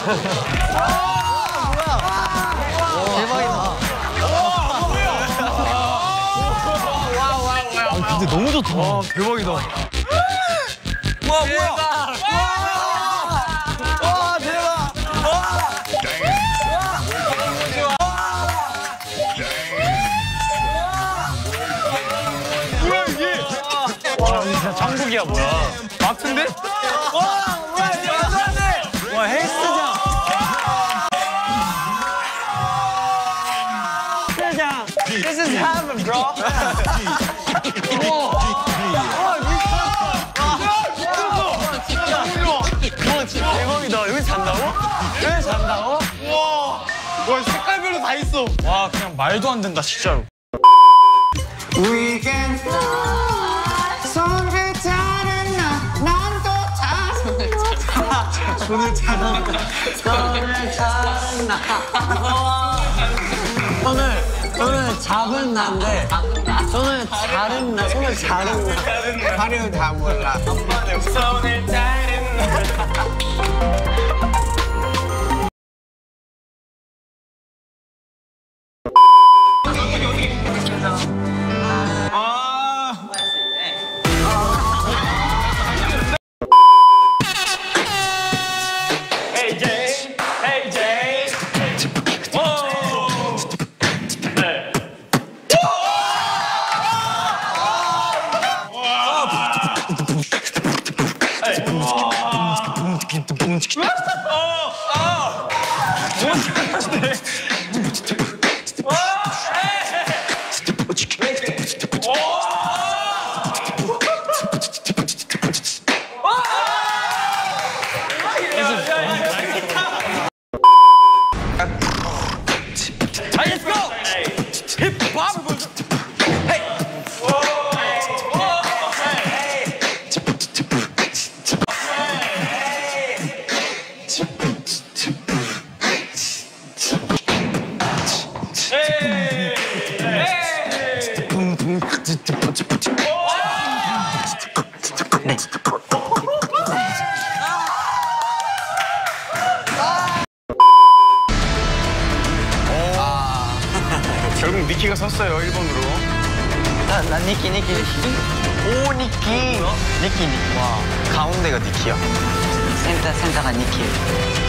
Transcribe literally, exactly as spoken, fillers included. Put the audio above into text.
근데 너무 좋다. 와, 대박이다. 와, 뭐야? 와, 대박. 뭐야, 이게? 와, 진짜 천국이야, 뭐야. 마트인데? 와, 뭐야, 이게 말도 안 돼. 와, 헬스장. 헬스장. This is heaven, bro. 대박이다. 여기 잔다고? 여기 잔다고? 와, 와 색깔별로 다 있어. 와, 그냥 말도 안 된다, 진짜로. We can fly. 손을 잡는 난또 자. 손을 잡는 손을 잡는 손을 손을 잡은 난데 손을 자른 나 손을 자른 나 발음 다 몰라. 손을 자른 나. 결국 니키가 섰어요, 일본으로. 나, 나 니키, 니키, 니키. 오, 니키. 니키, 니키. 와, 가운데가 니키야? 센터, 센터가 니키.